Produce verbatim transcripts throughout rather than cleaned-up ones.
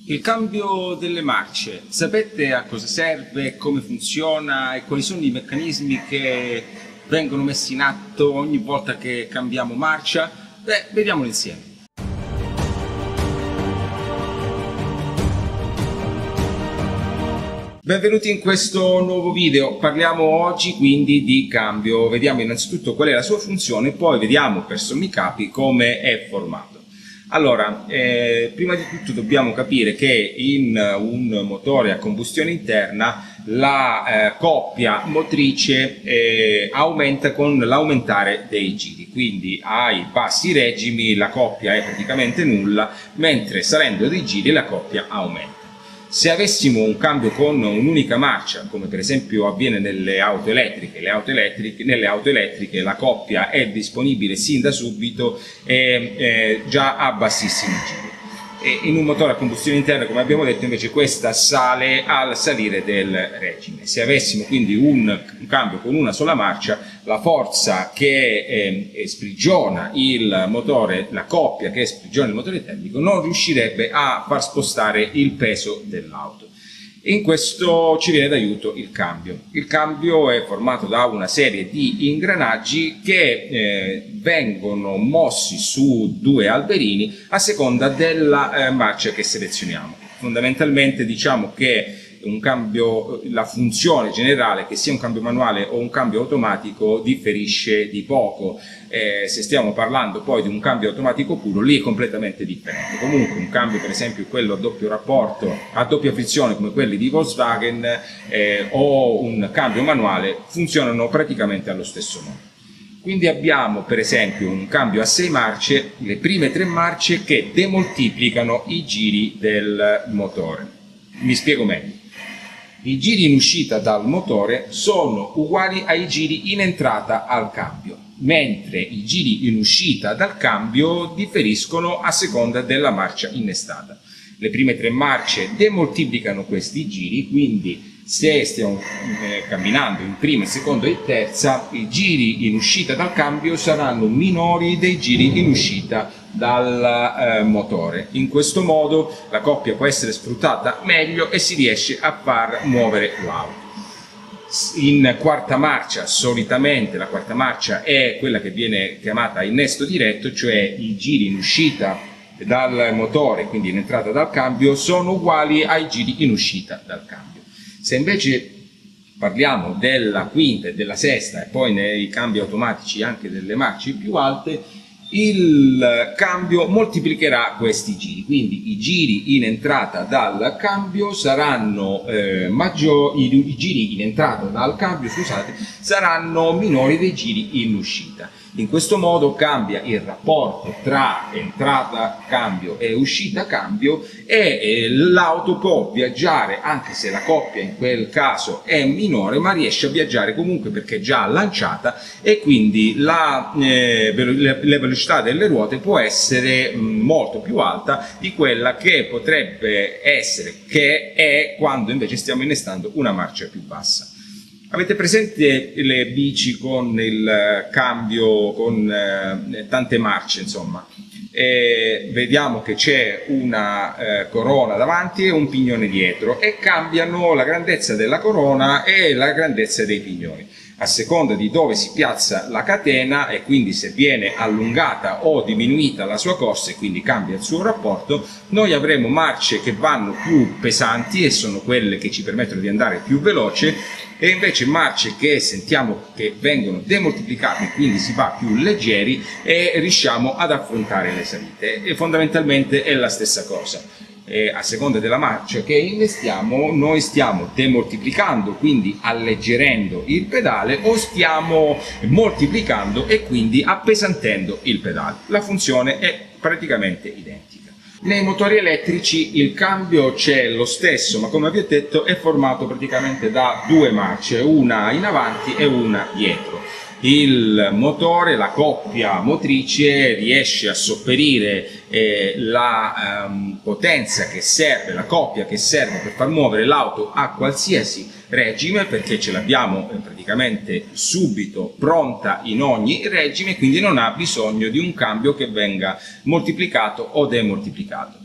Il cambio delle marce, sapete a cosa serve, come funziona e quali sono i meccanismi che vengono messi in atto ogni volta che cambiamo marcia? Beh, vediamolo insieme. Benvenuti in questo nuovo video. Parliamo oggi quindi di cambio. Vediamo innanzitutto qual è la sua funzione, poi vediamo per sommi capi come è formato. Allora, eh, prima di tutto dobbiamo capire che in un motore a combustione interna la eh, coppia motrice eh, aumenta con l'aumentare dei giri, quindi ai bassi regimi la coppia è praticamente nulla, mentre salendo dei giri la coppia aumenta. Se avessimo un cambio con un'unica marcia, come per esempio avviene nelle auto elettriche, le auto elettriche nelle auto elettriche la coppia è disponibile sin da subito e eh, già a bassissimi giri. E in un motore a combustione interna, come abbiamo detto, invece questa sale al salire del regime. Se avessimo quindi un, un cambio con una sola marcia, la forza che eh, sprigiona il motore, la coppia che sprigiona il motore termico, non riuscirebbe a far spostare il peso dell'auto. In questo ci viene d'aiuto il cambio. Il cambio è formato da una serie di ingranaggi che eh, vengono mossi su due alberini a seconda della eh, marcia che selezioniamo. Fondamentalmente diciamo che un cambio, la funzione generale, che sia un cambio manuale o un cambio automatico, differisce di poco. Eh, se stiamo parlando poi di un cambio automatico puro, lì è completamente differente. Comunque un cambio, per esempio quello a doppio rapporto, a doppia frizione come quelli di Volkswagen eh, o un cambio manuale, funzionano praticamente allo stesso modo. Quindi abbiamo per esempio un cambio a sei marce, le prime tre marce che demoltiplicano i giri del motore. Mi spiego meglio. I giri in uscita dal motore sono uguali ai giri in entrata al cambio, mentre i giri in uscita dal cambio differiscono a seconda della marcia innestata. Le prime tre marce demoltiplicano questi giri, quindi se stiamo eh, camminando in prima, seconda e terza, i giri in uscita dal cambio saranno minori dei giri in uscita dal eh, motore. In questo modo la coppia può essere sfruttata meglio e si riesce a far muovere l'auto. In quarta marcia, solitamente la quarta marcia è quella che viene chiamata innesto diretto, cioè i giri in uscita dal motore, quindi in entrata dal cambio, sono uguali ai giri in uscita dal cambio. Se invece parliamo della quinta e della sesta e poi nei cambi automatici anche delle marce più alte, il cambio moltiplicherà questi giri, quindi i giri in entrata dal cambio saranno eh, maggiori, i, i giri in entrata dal cambio, scusate, saranno minori dei giri in uscita. In questo modo cambia il rapporto tra entrata cambio e uscita cambio e eh, l'auto può viaggiare, anche se la coppia in quel caso è minore, ma riesce a viaggiare comunque perché è già lanciata e quindi la, eh, le velocità delle ruote può essere mh, molto più alta di quella che potrebbe essere, che è quando invece stiamo innestando una marcia più bassa. Avete presente le bici con il cambio, con eh, tante marce, insomma? E vediamo che c'è una eh, corona davanti e un pignone dietro e cambiano la grandezza della corona e la grandezza dei pignoni. A seconda di dove si piazza la catena e quindi se viene allungata o diminuita la sua corsa e quindi cambia il suo rapporto, noi avremo marce che vanno più pesanti e sono quelle che ci permettono di andare più veloce, e invece marce che sentiamo che vengono demoltiplicate, quindi si va più leggeri e riusciamo ad affrontare le salite. E fondamentalmente è la stessa cosa. E a seconda della marcia che innestiamo noi stiamo demoltiplicando, quindi alleggerendo il pedale, o stiamo moltiplicando e quindi appesantendo il pedale. La funzione è praticamente identica. Nei motori elettrici il cambio c'è lo stesso, ma come vi ho detto è formato praticamente da due marce, una in avanti e una dietro. Il motore, la coppia motrice, riesce a sopperire eh, la ehm, potenza che serve, la coppia che serve per far muovere l'auto a qualsiasi regime, perché ce l'abbiamo eh, praticamente subito pronta in ogni regime, quindi non ha bisogno di un cambio che venga moltiplicato o demoltiplicato.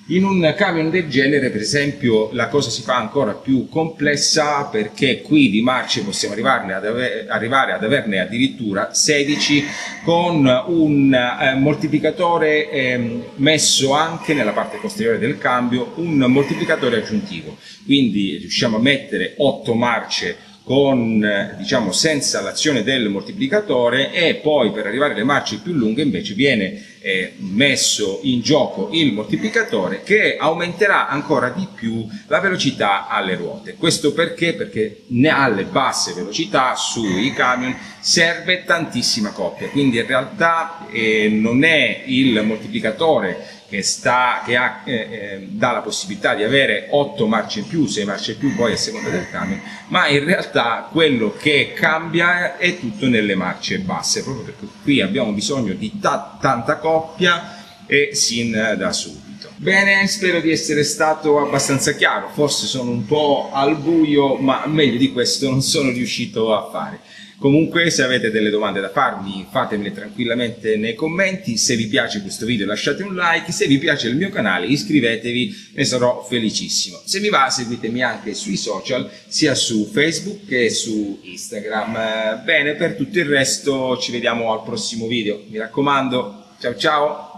In un camion del genere, per esempio, la cosa si fa ancora più complessa, perché qui di marce possiamo arrivarne ad ave- arrivare ad averne addirittura sedici, con un eh, moltiplicatore eh, messo anche nella parte posteriore del cambio, un moltiplicatore aggiuntivo. Quindi riusciamo a mettere otto marce con, diciamo, senza l'azione del moltiplicatore, e poi per arrivare alle marce più lunghe invece viene eh, messo in gioco il moltiplicatore, che aumenterà ancora di più la velocità alle ruote. Questo perché? Perché alle basse velocità sui camion serve tantissima coppia, quindi in realtà eh, non è il moltiplicatore che, sta, che ha, eh, eh, dà la possibilità di avere otto marce in più, sei marce in più poi a seconda del camion, ma in realtà quello che cambia è tutto nelle marce basse, proprio perché qui abbiamo bisogno di ta tanta coppia e sin da subito. Bene, spero di essere stato abbastanza chiaro, forse sono un po' al buio, ma meglio di questo non sono riuscito a fare. Comunque, se avete delle domande da farmi, fatemele tranquillamente nei commenti. Se vi piace questo video lasciate un like, se vi piace il mio canale iscrivetevi, ne sarò felicissimo. Se vi va, seguitemi anche sui social, sia su Facebook che su Instagram. Bene, per tutto il resto ci vediamo al prossimo video, mi raccomando, ciao ciao!